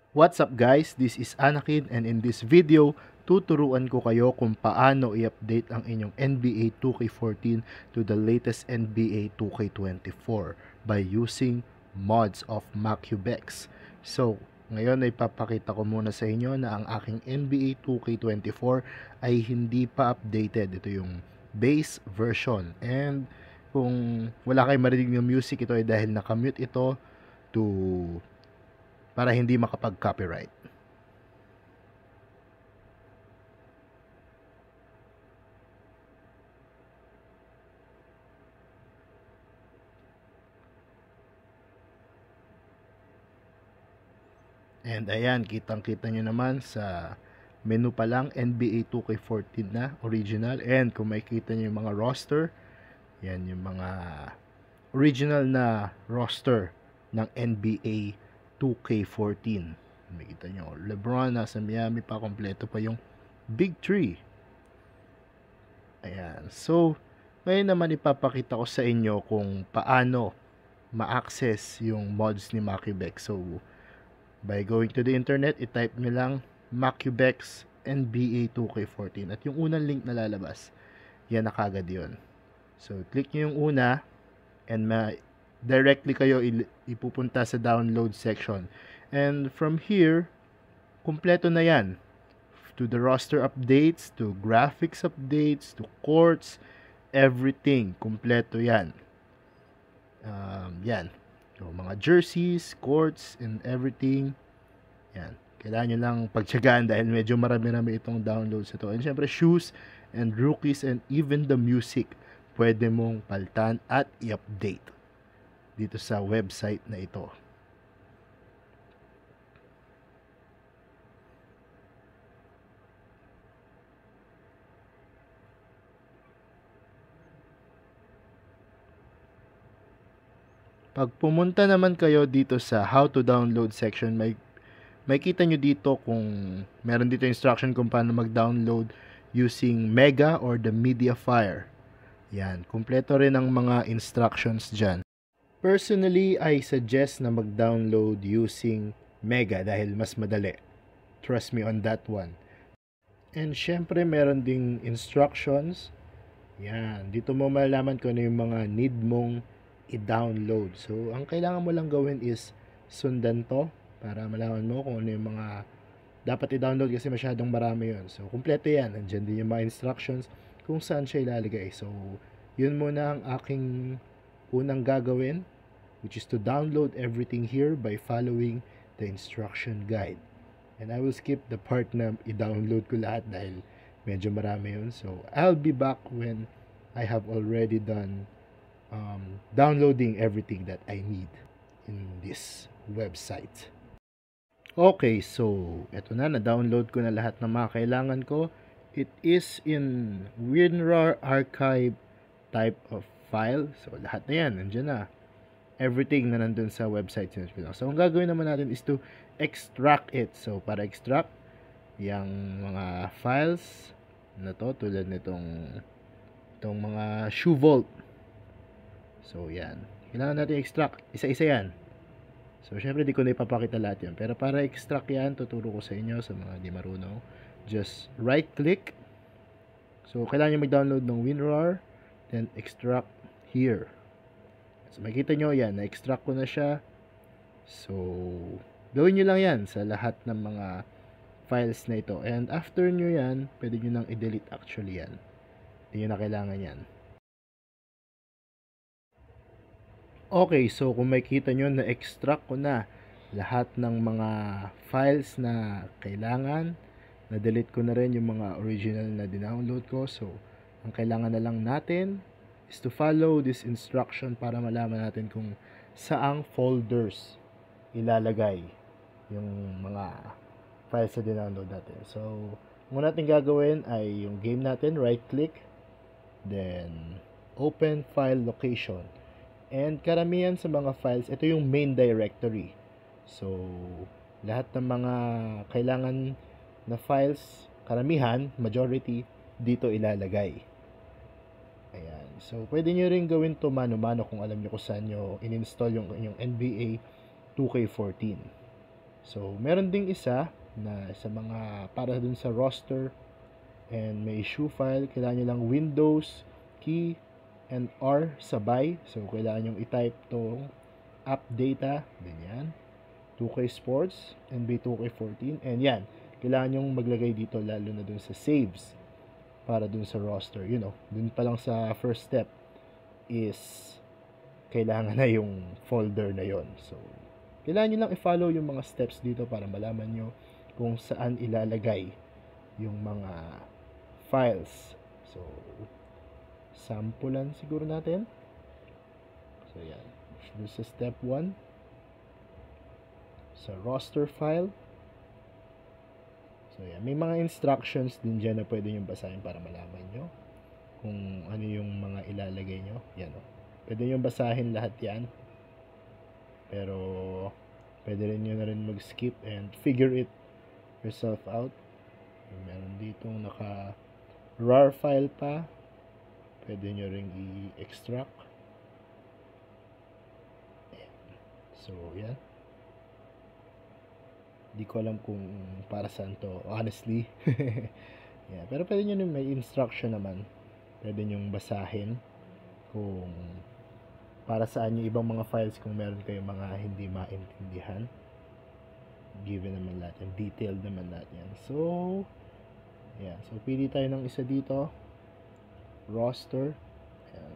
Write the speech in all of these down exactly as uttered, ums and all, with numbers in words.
What's up guys? This is Anakin and in this video, tuturuan ko kayo kung paano i-update ang inyong N B A two K fourteen to the latest N B A two K twenty-four by using mods of Macubex. So, ngayon ay papakita ko muna sa inyo na ang aking N B A two K twenty-four ay hindi pa updated. Ito yung base version. And kung wala kayong marinig ng music, ito ay dahil nakamute ito to para hindi makapag-copyright. And ayan, kitang-kita nyo naman sa menu pa lang, N B A two K fourteen na, original. And kung makikita nyo yung mga roster, yan yung mga original na roster ng N B A two K fourteen. Makikita nyo, LeBron nasa Miami pa, kompleto pa yung Big Three. Ayan. So, ngayon naman ipapakita ko sa inyo kung paano ma-access yung mods ni Macubex. So, by going to the internet, i-type nyo lang Macubex N B A two K fourteen. At yung unang link na lalabas, yan na kagad yun. So, click nyo yung una and ma directly kayo ipupunta sa download section. And from here, kumpleto na yan. To the roster updates, to graphics updates, to courts, everything. Kumpleto yan. Um, yan. So, mga jerseys, courts, and everything. Yan. Kailangan nyo lang pagtsagaan dahil medyo marami-rami itong downloads ito. And syempre, shoes and rookies and even the music pwede mong paltan at i-update dito sa website na ito. Pag pumunta naman kayo dito sa how to download section, may makikita nyo dito kung meron dito instruction kung paano mag-download using Mega or the Mediafire. Yan, kumpleto rin ang mga instructions dyan. Personally, I suggest na mag-download using Mega dahil mas madali. Trust me on that one. And syempre, meron ding instructions. Yan, dito mo malalaman kung ano yung mga need mong i-download. So, ang kailangan mo lang gawin is sundan to para malaman mo kung ano yung mga dapat i-download kasi masyadong marami yun. So, kumpleto yan. Nandiyan din yung mga instructions kung saan siya ilalagay. So, yun muna ang aking unang gagawin, which is to download everything here by following the instruction guide. And I will skip the part na i-download ko lahat dahil medyo marami yun. So, I'll be back when I have already done um, downloading everything that I need in this website. Okay, so eto na, na-download ko na lahat ng mga kailangan ko. It is in WinRAR archive type of file. So, lahat na yan, nandiyan na. Everything na nandun sa website. So, ang gagawin naman natin is to extract it. So, para extract, yung mga files na to, tulad nitong itong mga shoe vault. So, yan. Kailangan natin extract. Isa-isa yan. So, syempre, di ko na ipapakita lahat yan. Pero para extract yan, tuturo ko sa inyo sa mga di marunong. Just right-click. So, kailangan nyo mag-download ng WinRAR. Then, extract here. So, makikita nyo yan. Na-extract ko na siya. So, gawin nyo lang yan sa lahat ng mga files na ito. And after nyo yan, pwede nyo nang i-delete actually yan. Hindi nyo na kailangan yan. Okay, so kung makikita nyo, na-extract ko na lahat ng mga files na kailangan. Na-delete ko na rin yung mga original na dinownload ko. So, ang kailangan na lang natin is to follow this instruction para malaman natin kung saang folders ilalagay yung mga files na dinownload natin. So, muna natin gagawin ay yung game natin, right-click, then open file location. And karamihan sa mga files, ito yung main directory. So, lahat ng mga kailangan na files, karamihan, majority, dito ilalagay. Ayan. So, pwede nyo rin gawin to mano-mano kung alam nyo kung saan nyo in-install yung, yung N B A two K fourteen. So, meron ding isa na sa mga para dun sa roster and may issue file. Kailangan nyo lang Windows, key, and R sabay. So, kailangan nyo i-type tong app data. Ganyan. two K Sports, N B A two K fourteen. And yan. Kailangan nyo maglagay dito lalo na dun sa saves para dun sa roster. You know, dun pa lang sa first step is kailangan na yung folder na yon. So, kailangan nyo lang i-follow yung mga steps dito para malaman nyo kung saan ilalagay yung mga files. So, sampulan siguro natin. So, yan. This is step one. Sa roster file. So, yan. May mga instructions din dyan na pwede nyo basahin para malaman nyo kung ano yung mga ilalagay nyo. Yan o. Pwede nyo basahin lahat yan. Pero, pwede rin nyo na rin mag-skip and figure it yourself out. Meron ditong naka rar file pa. Pwede nyo ring i-extract. So, yan. Di ko alam kung para saan to, honestly. Yeah, pero pwede nyo rin may instruction naman. Pwede nyo basahin kung para saan yung ibang mga files kung meron kayong mga hindi maintindihan. Given naman lahat yan. Detailed naman lahat yan. So, yeah. So, pili tayo ng isa dito. Roster. Ayan.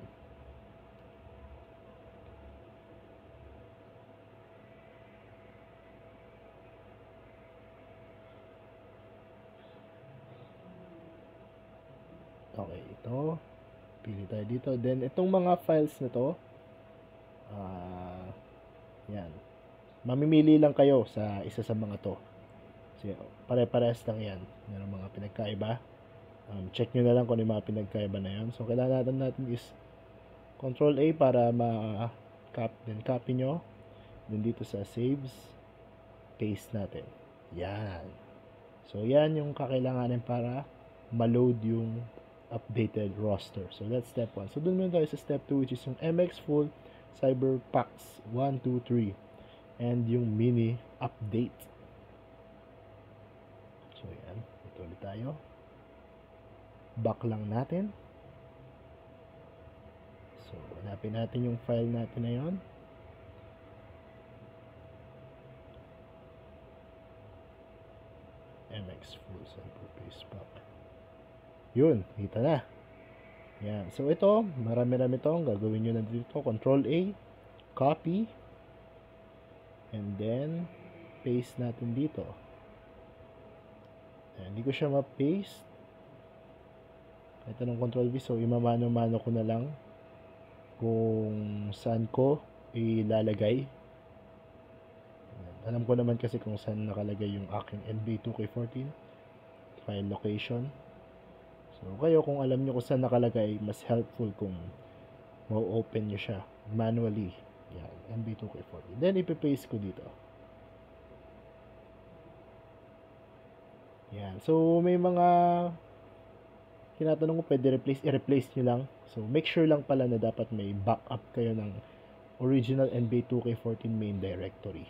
Okay, ito. Pili tayo dito. Then, itong mga files na to, ah, uh, yan. Mamimili lang kayo sa isa sa mga to. Kasi, pare-pares lang yan. Meron mga pinagkaiba. Um, check nyo na lang kung ano yung mga pinagkaiba na yan. So, kailangan natin natin is control A para ma-copy. Then, copy nyo. Then, dito sa saves, paste natin. Yan. So, yan yung kakailanganin para ma-load yung updated roster. So, that's step one. So, dun muna tayo sa step two, which is yung M X Full Cyber Packs one, two, three. And yung mini update. So, yan. Ito ulit tayo. Back lang natin. So, hanapin natin yung file natin na yun. M X Full Cyber Paste Pack. Yun, kita na. Yan. So, ito, marami-rami ito. Gagawin nyo na dito. Control A, copy, and then, paste natin dito. Yan. Hindi ko siya ma-paste. Ito ng Control V. So, imamano-mano ko na lang kung saan ko ilalagay. Yan. Alam ko naman kasi kung saan nakalagay yung aking N B A two K fourteen. File location. So, kayo kung alam nyo kung saan nakalagay, mas helpful kung ma-open nyo siya manually. Yan, N B A two K fourteen. Then, ipipaste ko dito. Yan. So, may mga tinatanong ko, pwede replace, i-replace nyo lang. So, make sure lang pala na dapat may backup kayo ng original N B A two K fourteen main directory.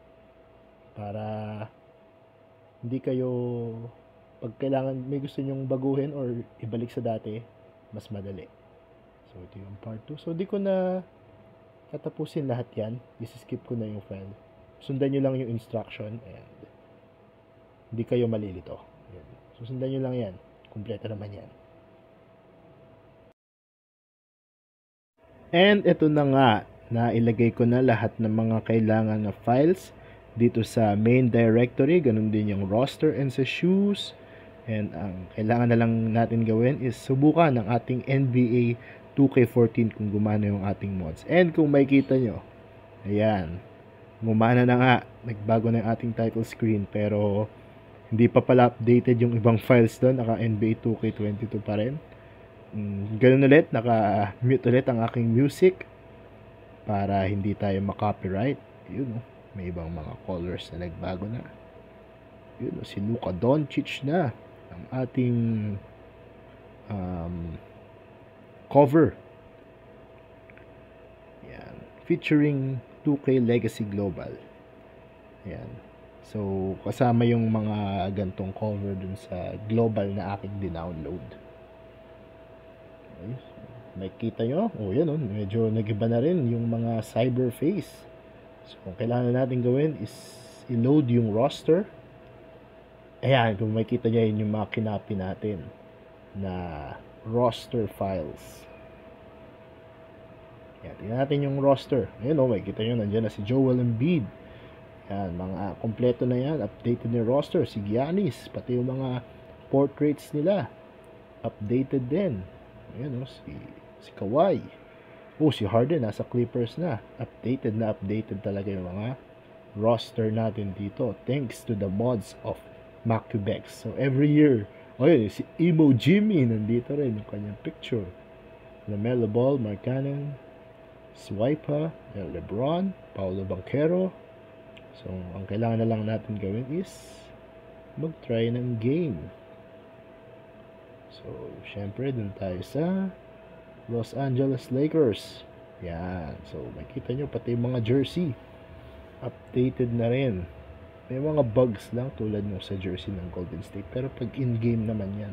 Para hindi kayo, pag kailangan, may gusto nyong baguhin or ibalik sa dati, mas madali. So, ito yung part two. So, di ko na tatapusin lahat yan. I-skip ko na yung file. Sundan nyo lang yung instruction and hindi kayo malilito. Yan. So, sundan nyo lang yan. Kompleto naman yan. And ito na nga, na ilagay ko na lahat ng mga kailangan na files dito sa main directory. Ganun din yung roster and sa shoes. And ang kailangan na lang natin gawin is subukan ng ating N B A two K fourteen kung gumana yung ating mods. And kung makikita nyo, ayan, gumana na nga. Nagbago na yung ating title screen pero hindi pa pala updated yung ibang files doon. Naka N B A two K twenty-two pa rin. Ganun ulit, naka-mute ulit ang aking music para hindi tayo ma-copyright. Yun, oh, may ibang mga colors na nagbago na. Yun, oh, si Luka Doncic na ang ating um, cover. Yan, featuring two K Legacy Global. Yan. So, kasama yung mga gantong cover dun sa global na aking dinownload. Okay. Makikita nyo, oh yan oh, medyo nagiba na rin yung mga cyberface. So, ang kailangan natin gawin is i-load yung roster. Ayan, kung makikita nyo yun yung mga kinapi natin na roster files. Ayan, tingnan natin yung roster. Ayan oh, makikita nyo, nandiyan na si Joel Embiid. Yan, mga kompleto na yan. Updated na roster. Si Giannis, pati yung mga portraits nila. Updated din. Ayan o, si, si Kawhi. Oh, si Harden, nasa Clippers na. Updated na updated talaga yung mga roster natin dito. Thanks to the mods of Macubex. So, every year, oh yun, si Emo Jimmy, nandito rin yung kanyang picture. LaMelo Ball, Mark Cannon, Swipa, LeBron, Paolo Banchero. So, ang kailangan na lang natin gawin is mag-try ng game. So, syempre, dun tayo sa Los Angeles Lakers. Yan. So, makita nyo, pati yung mga jersey updated na rin. May mga bugs lang tulad nung sa jersey ng Golden State. Pero pag in-game naman yan,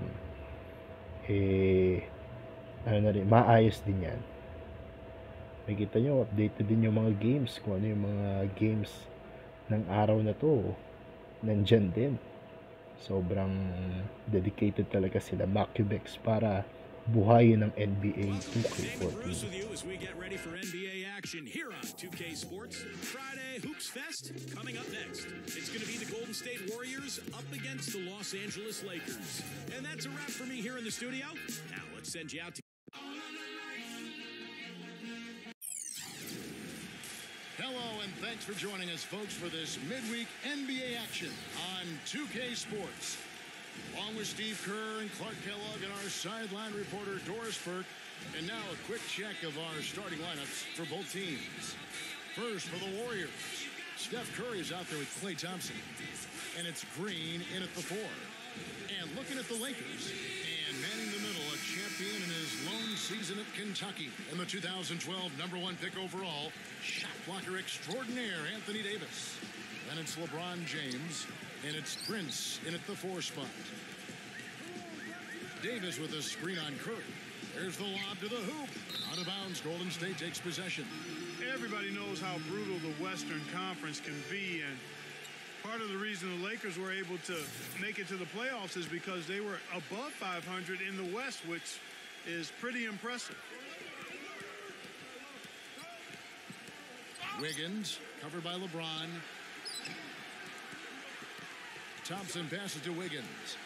eh, ano na rin, maayos din yan. Makita nyo, updated din yung mga games. Kung ano yung mga games ng araw na to, nandyan din. Sobrang dedicated talaga sila Macubex para buhayin ng N B A two K fourteen. With you as we get ready for N B A action here on two K Sports. Friday Hoops Fest coming up next. It's going to be the Golden State Warriors up against the Los Angeles Lakers. And that's a wrap for me here in the studio. Now let's send you out to Hello, and thanks for joining us, folks, for this midweek N B A action on two K Sports. Along with Steve Kerr and Clark Kellogg and our sideline reporter, Doris Burke. And now a quick check of our starting lineups for both teams. First, for the Warriors, Steph Curry is out there with Klay Thompson. And it's Green in at the four. And looking at the Lakers, and manning the middle, a champion in his lone season at Kentucky. And the two thousand twelve number one pick overall, shot blocker extraordinaire, Anthony Davis. Then it's LeBron James, and it's Prince in at the four spot. Davis with a screen on Curry. There's the lob to the hoop. Out of bounds, Golden State takes possession. Everybody knows how brutal the Western Conference can be, and part of the reason the Lakers were able to make it to the playoffs is because they were above five hundred in the West, which is pretty impressive. Wiggins, covered by LeBron. Thompson passes to Wiggins.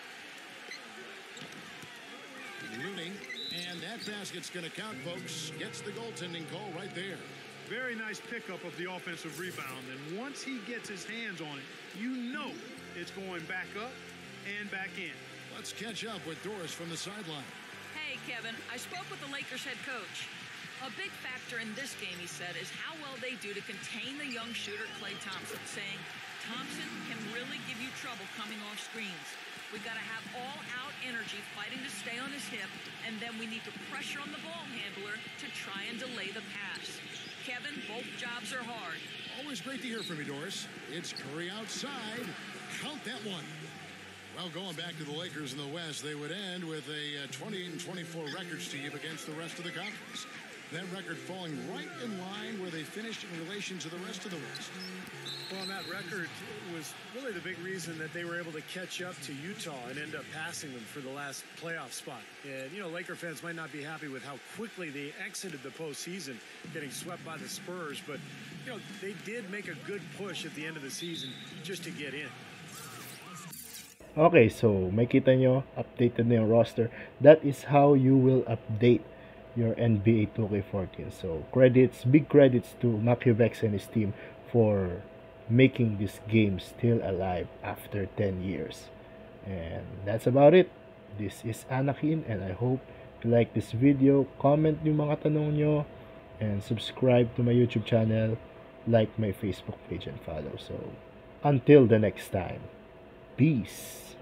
Looney, and that basket's going to count, folks. Gets the goaltending call right there. Very nice pickup of the offensive rebound, and once he gets his hands on it, you know it's going back up and back in. Let's catch up with Doris from the sideline. Hey, Kevin, I spoke with the Lakers head coach. A big factor in this game, he said, is how well they do to contain the young shooter Klay Thompson, saying Thompson can really give you trouble coming off screens. We've got to have all-out energy fighting to stay on his hip, and then we need to pressure on the ball handler to try and delay the pass. Kevin, both jobs are hard. Always great to hear from you, Doris. It's Curry outside. Count that one. Well, going back to the Lakers in the West, they would end with a twenty-eight and twenty-four record, Steve, against the rest of the conference. That record falling right in line where they finished in relation to the rest of the West. Well, and that record was really the big reason that they were able to catch up to Utah and end up passing them for the last playoff spot. And, you know, Laker fans might not be happy with how quickly they exited the postseason, getting swept by the Spurs. But, you know, they did make a good push at the end of the season just to get in. Okay, so makita nyo, updated na yung roster. That is how you will update your N B A two K fourteen. So credits, big credits to Macubex and his team for making this game still alive after ten years. And that's about it. This is Anakin, and I hope you like this video. Comment yung mga tanong nyo, and subscribe to my YouTube channel, like my Facebook page, and follow. So until the next time, peace.